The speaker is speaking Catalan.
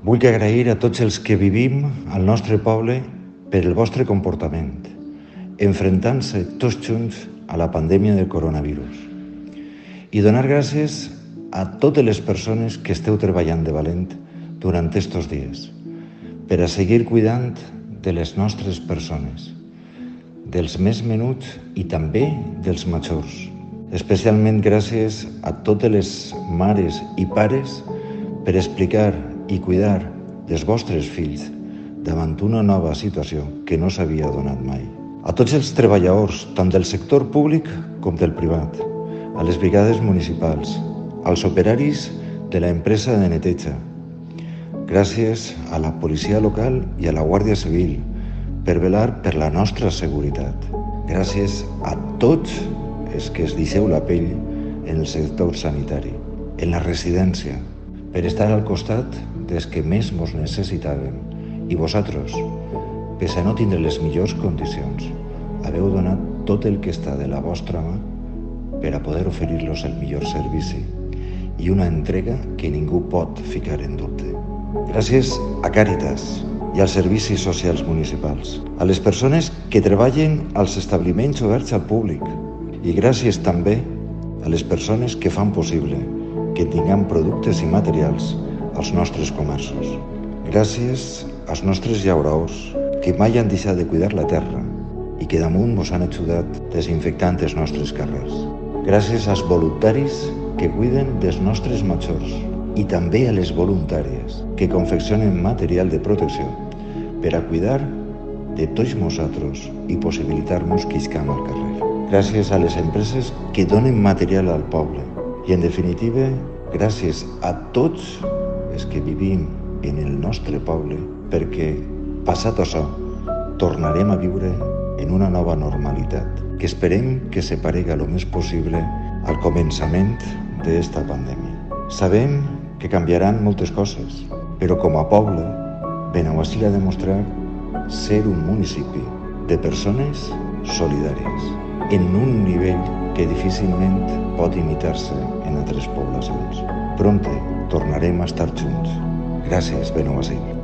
Vull agrair a tots els que vivim al nostre poble per el vostre comportament, enfrontant-se tots junts a la pandèmia del coronavirus. I donar gràcies a totes les persones que esteu treballant de valent durant estos dies per a seguir cuidant de les nostres persones, dels més menuts i també dels majors. Especialment gràcies a totes les mares i pares per explicar i cuidar dels vostres fills davant una nova situació que no s'havia donat mai. A tots els treballadors, tant del sector públic com del privat, a les brigades municipals, als operaris de l'empresa de neteja, gràcies a la policia local i a la Guàrdia Civil per velar per la nostra seguretat. Gràcies a tots els que es deixeu la pell en el sector sanitari, en la residència, per estar al costat dels que més mos necessitàvem. I vosaltres, pese a no tindre les millors condicions, haveu donat tot el que està de la vostra mà per a poder oferir-los el millor servici i una entrega que ningú pot ficar en dubte. Gràcies a Càritas i als servicis socials municipals, a les persones que treballen als establiments oberts al públic i gràcies també a les persones que fan possible que tinguem productes i materials als nostres comerços. Gràcies als nostres llauraors que mai han deixat de cuidar la terra i que damunt mos han ajudat desinfectant els nostres carrers. Gràcies als voluntaris que cuiden dels nostres majors i també a les voluntàries que confeccionen material de protecció per a cuidar de tots nosaltres i possibilitar-nos que iscam al carrer. Gràcies a les empreses que donen material al poble i, en definitiva, gràcies a tots els que vivim en el nostre poble perquè, passat això, tornarem a viure en una nova normalitat que esperem que se parega el més possible al començament d'esta pandèmia. Sabem que canviaran moltes coses, però com a poble, Benaguasil ha demostrat ser un municipi de persones solidàries en un nivell que difícilment pot imitar-se en altres poblacions. Prompte tornarem a estar junts. Gràcies, Benaguasil.